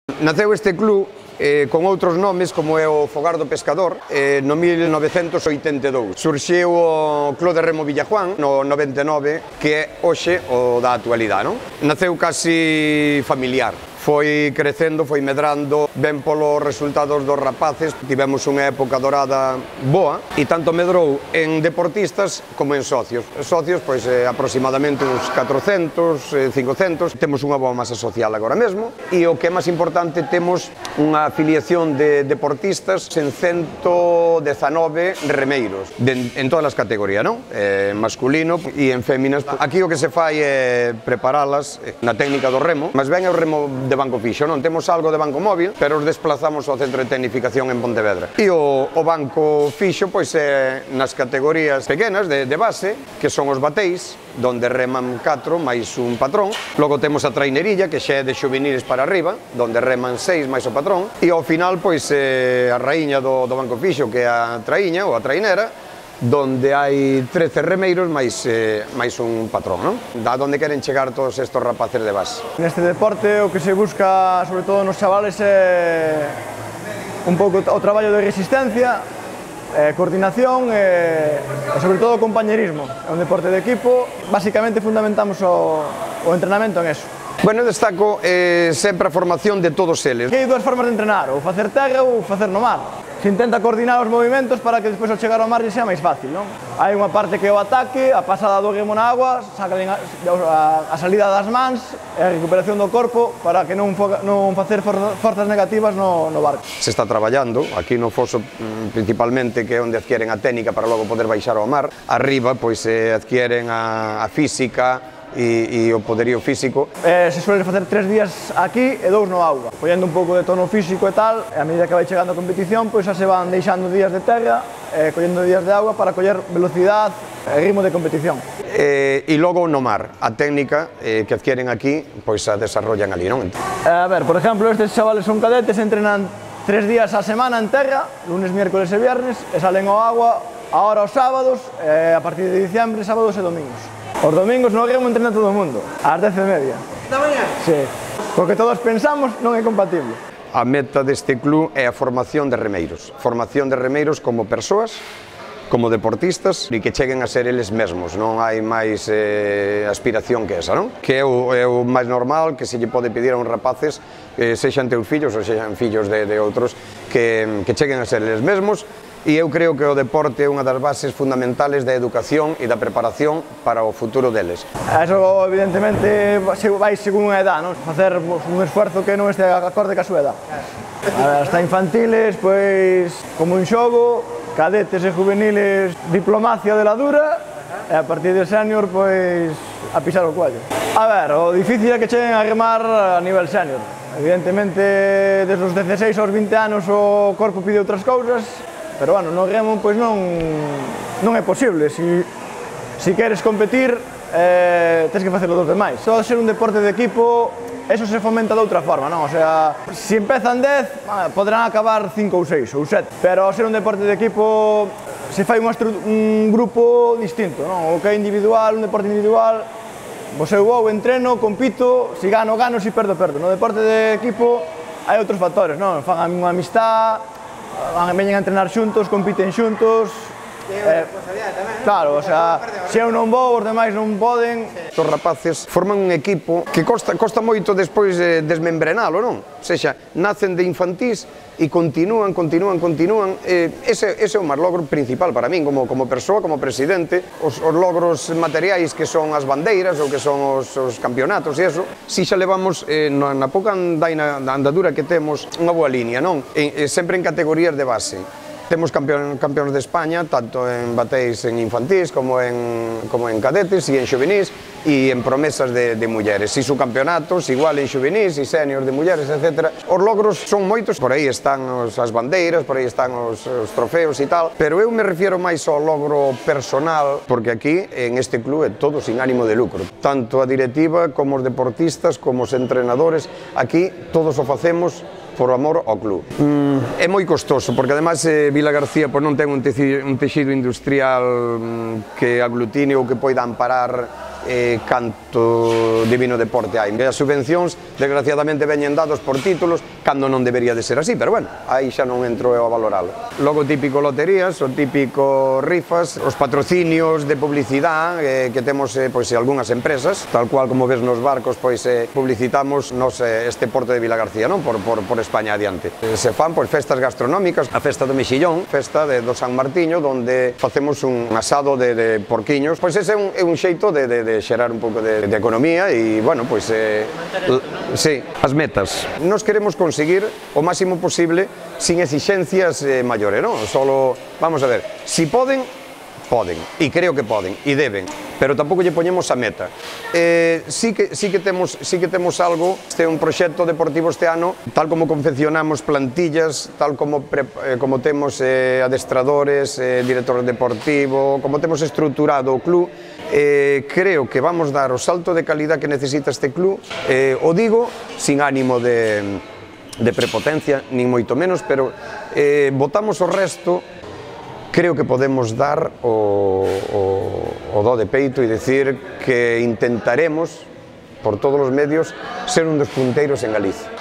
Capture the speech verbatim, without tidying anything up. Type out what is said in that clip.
Naceu este club eh, con outros nomes como é o Fogar do Pescador eh, no mil novecentos oitenta e dous. Surxeu o Club de Remo Villajuán no noventa e nove, que é hoxe o da actualidade, non? Naceu casi familiar. Foi crecendo, foi medrando, ben polos resultados dos rapaces. Tivemos unha época dorada boa e tanto medrou en deportistas como en socios. Socios, pois, eh, aproximadamente uns catrocentos, cincocentos. Temos unha boa masa social agora mesmo e o que é máis importante, temos unha afiliación de deportistas en ciento dezanove remeiros, de, en todas as categorías, non? Eh, masculino e en féminas. Aquí o que se fai é preparalas na técnica do remo, mas ben é o remo de banco fixo, non temos algo de banco móvil, pero os desplazamos ao Centro de Tecnificación en Pontevedra. E o, o banco fixo, pois, é nas categorías pequenas de, de base, que son os bateis, donde reman catro máis un patrón. Logo temos a trainerilla, que xa é de xuveniles para arriba, donde reman seis máis o patrón. E ao final, pois, é a raíña do, do banco fixo, que é a traíña ou a trainera, donde hai trece remeiros máis, eh, máis un patrón, non? Da onde queren chegar todos estos rapaces de base. Neste deporte o que se busca, sobre todo nos chavales, é un pouco o traballo de resistencia, eh, coordinación e, e sobre todo o compañerismo. É un deporte de equipo, basicamente fundamentamos o, o entrenamento en eso. Bueno, destaco eh, sempre a formación de todos eles. Hai dúas formas de entrenar, ou facer terra ou facer no mar. Se intenta coordinar os movimentos para que despois ao chegar ao mar lle sea máis fácil, non? Hai unha parte que é o ataque, a pasada do remo na agua, sacan a, a, a salida das mans e a recuperación do corpo para que non, non facer for, forzas negativas no, no barco. Se está traballando, aquí no foso principalmente, que é onde adquieren a técnica para logo poder baixar ao mar. Arriba, pois, eh, adquieren a, a física e, e o poderío físico. Eh, se suele facer tres días aquí e dous no auga, collendo un pouco de tono físico e tal, e a medida que vai chegando a competición, pois xa se van deixando días de terra, eh, collendo días de auga para coller velocidade e ritmo de competición. Eh, e logo no mar, a técnica eh, que adquieren aquí, pois a desarrollan ali, non? Eh, a ver, por exemplo, estes chavales son cadetes, entrenan tres días a semana en terra, lunes, miércoles e viernes, e salen ao agua ahora os sábados, e a partir de diciembre, sábados e domingos. Os domingos no remo entrena todo o mundo, ás dez e media. Da mañá? Sí, porque todos pensamos non é compatible. A meta deste club é a formación de remeiros. Formación de remeiros como persoas, como deportistas, e que cheguen a ser eles mesmos. Non hai máis eh, aspiración que esa, non? Que é o, é o máis normal que se lle pode pedir a uns rapaces, eh, sexan teus fillos ou sexan fillos de, de outros, que, que cheguen a ser eles mesmos. E eu creo que o deporte é unha das bases fundamentales da educación e da preparación para o futuro deles. Eso, evidentemente, vai según a edad, non? Facer un esforzo que non este acorde ca súa edad. Hasta infantiles, pois, como un xogo, cadetes e juveniles, diplomacia de la dura, e a partir de senior, pois, a pisar o cuello. A ver, o difícil é que cheguen a remar a nivel senior. Evidentemente, desde os dezaseis aos vinte anos o corpo pide outras cousas, pero, bueno, no remo, pois, non, non é posible. Si, si queres competir, eh, tens que facelo dos demais. Só ser un deporte de equipo, eso se fomenta de outra forma, non? O sea, si empezan dez, poderán acabar cinco ou seis ou sete, pero ao ser un deporte de equipo, se fai un, un grupo distinto, non? O que é individual, un deporte individual, pois eu vou, entreno, compito, si gano, gano, si perdo, perdo. No deporte de equipo hai outros factores, non? Fan unha amistad, veñen a entrenar xuntos, compiten xuntos. É unha responsabilidade tamén, non? Claro, o sea, se eu non vou, os demais non poden. Os rapaces forman un equipo que costa, costa moito despois de desmembrenalo, non? O sexa, nacen de infantís e continúan, continúan, continúan. Eh, ese, ese é o máis logro principal para min, como, como persoa, como presidente. Os, os logros materiais que son as bandeiras ou que son os, os campeonatos e eso, si xa levamos eh, na, na pouca andaina, na andadura que temos, unha boa línea, non? E, e sempre en categorías de base. Temos campeón, campeóns de España, tanto en bateis en infantís, como en, como en cadetes e en xuvenís, e en promesas de, de mulleres. E subcampeonatos, igual en xuvenís e senior de mulleres, etcétera. Os logros son moitos, por aí están os, as bandeiras, por aí están os, os trofeos e tal, pero eu me refiero máis ao logro personal, porque aquí, en este club, é todo sin ánimo de lucro. Tanto a directiva, como os deportistas, como os entrenadores, aquí todos o facemos por amor ao club. Mm, é moi costoso, porque ademais eh, Vila García pois, non ten un texido, un texido industrial mm, que aglutine ou que poida amparar eh, canto divino deporte hai. As subvencións, desgraciadamente, veñen dados por títulos, cando non debería de ser así, pero bueno, aí xa non entro eu a valoralo. Logo típico loterías, o típico rifas, os patrocinios de publicidade eh, que temos eh, pois, algunhas empresas, tal cual como ves nos barcos, pois eh, publicitamos nos, eh, este porto de Vilagarcía, non? Por, por, por España adiante. Eh, se fan pois, festas gastronómicas, a festa do Mexillón, festa de, do San Martiño, donde facemos un asado de, de porquiños, pois ese é un, é un xeito de, de, de xerar un pouco de, de economía e, bueno, pois... Eh, sí, as metas. Nos queremos conseguir o máximo posible sin exixencias eh, maiores, non? Solo, vamos a ver, si poden, poden, e creo que poden, e deben, pero tampouco lle poñemos a meta. Eh, sí, que, sí, que temos, sí que temos algo, este é un proxecto deportivo este ano, tal como confeccionamos plantillas, tal como, pre, eh, como temos eh, adestradores, eh, director deportivo, como temos estruturado o club, eh, creo que vamos dar o salto de calidad que necesita este club, eh, o digo sin ánimo de, de prepotencia, nin moito menos, pero eh, botamos o resto. Creo que podemos dar o, o, o do de peito e decir que intentaremos, por todos os medios, ser un dos punteiros en Galicia.